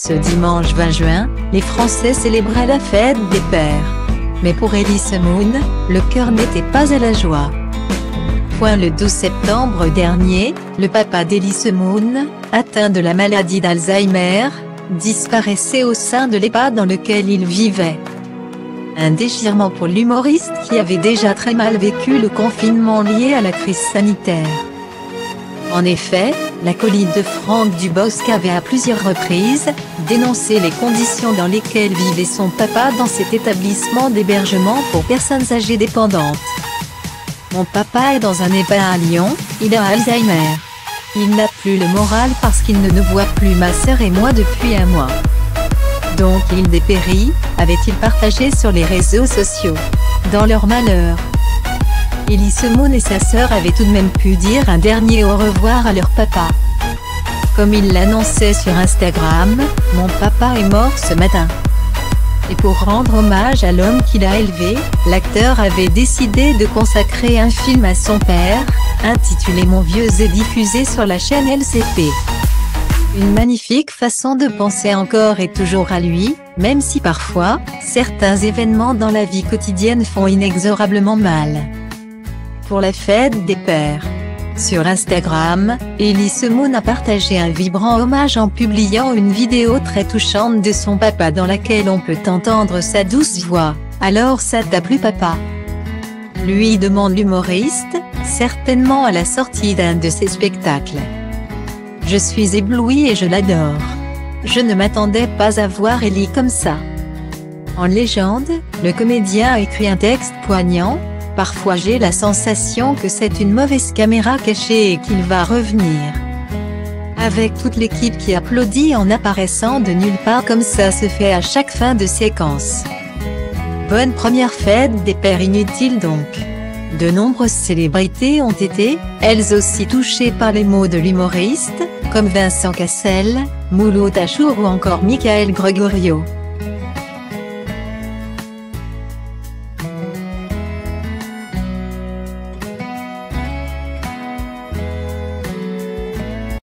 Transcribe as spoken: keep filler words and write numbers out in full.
Ce dimanche vingt juin, les Français célébraient la fête des pères. Mais pour Elise Moon, le cœur n'était pas à la joie. Point le douze septembre dernier, le papa d'Elise Moon, atteint de la maladie d'Alzheimer, disparaissait au sein de l'EHPAD dans lequel il vivait. Un déchirement pour l'humoriste qui avait déjà très mal vécu le confinement lié à la crise sanitaire. En effet, l'acolyte de Franck Dubosc avait à plusieurs reprises dénoncé les conditions dans lesquelles vivait son papa dans cet établissement d'hébergement pour personnes âgées dépendantes. Mon papa est dans un EHPAD à Lyon, il a Alzheimer. Il n'a plus le moral parce qu'il ne nous voit plus ma sœur et moi depuis un mois. Donc il dépérit, avait-il partagé sur les réseaux sociaux. Dans leur malheur, Elise Moon et sa sœur avaient tout de même pu dire un dernier au revoir à leur papa. Comme il l'annonçait sur Instagram, « Mon papa est mort ce matin ». Et pour rendre hommage à l'homme qu'il a élevé, l'acteur avait décidé de consacrer un film à son père, intitulé Mon vieux et diffusé sur la chaîne L C P. Une magnifique façon de penser encore et toujours à lui, même si parfois, certains événements dans la vie quotidienne font inexorablement mal. Pour la fête des pères. Sur Instagram, Elise Moon a partagé un vibrant hommage en publiant une vidéo très touchante de son papa dans laquelle on peut entendre sa douce voix. « Alors ça t'a plu papa ?» lui demande l'humoriste, certainement à la sortie d'un de ses spectacles. « Je suis ébloui et je l'adore. Je ne m'attendais pas à voir Ellie comme ça. » En légende, le comédien a écrit un texte poignant. Parfois j'ai la sensation que c'est une mauvaise caméra cachée et qu'il va revenir. Avec toute l'équipe qui applaudit en apparaissant de nulle part comme ça se fait à chaque fin de séquence. Bonne première fête des pères inutile donc. De nombreuses célébrités ont été, elles aussi touchées par les mots de l'humoriste, comme Vincent Cassel, Mouloud Achour ou encore Michael Gregorio.